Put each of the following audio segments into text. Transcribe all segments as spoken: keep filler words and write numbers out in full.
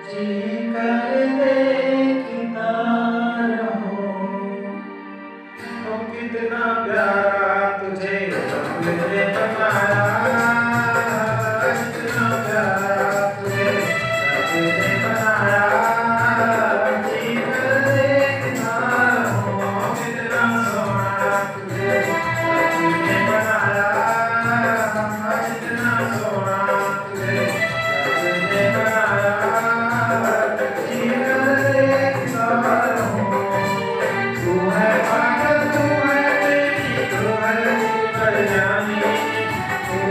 जी कर देखता रहूं, ओ कितना प्यारा तुझे रब ने बनाया, कितना प्यारा तुझे रब ने बनाया। जी कर देखता रहूं, कितना सोहना तुझे रब ने बनाया, कितना सोहना तुझे रब ने बनाया। जी कर देखता रहूं, तू है पागल तू है बेटी तू है जीवर जानी, तू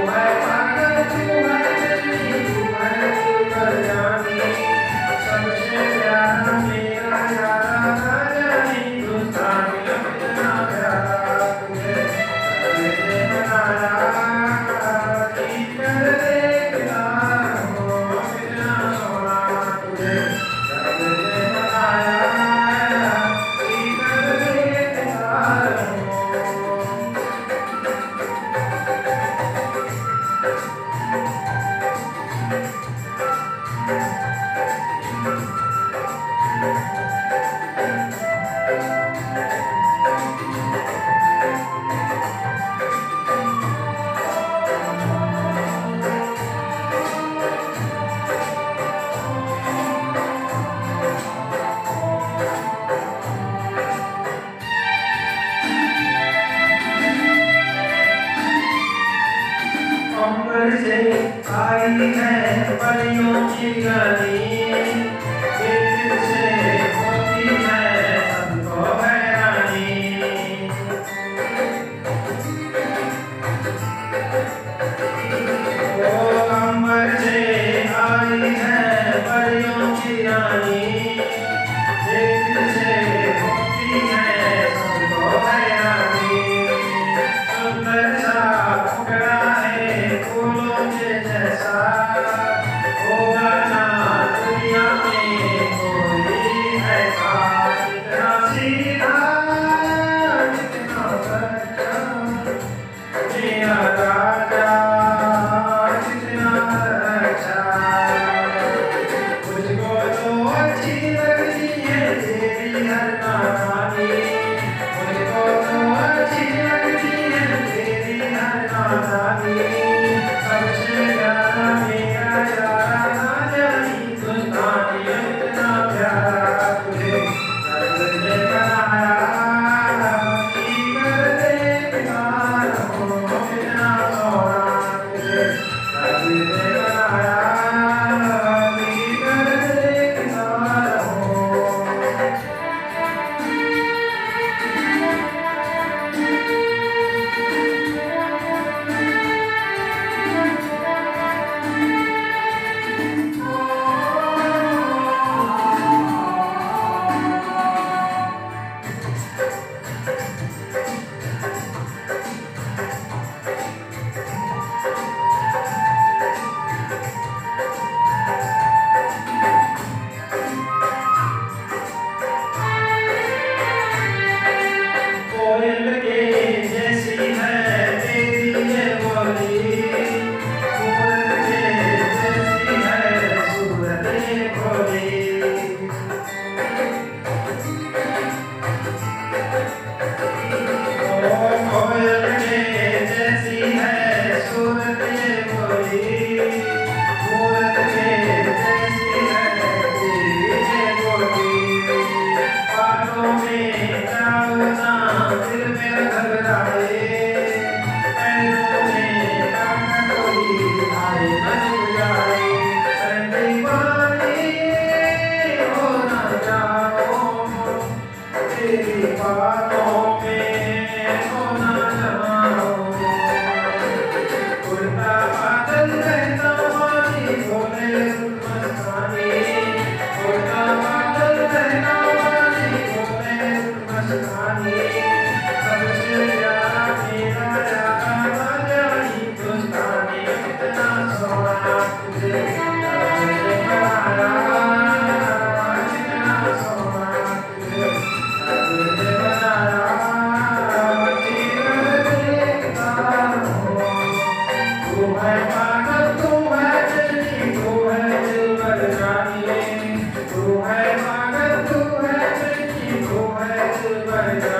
तू है पागल तू है बेटी तू है दिलबर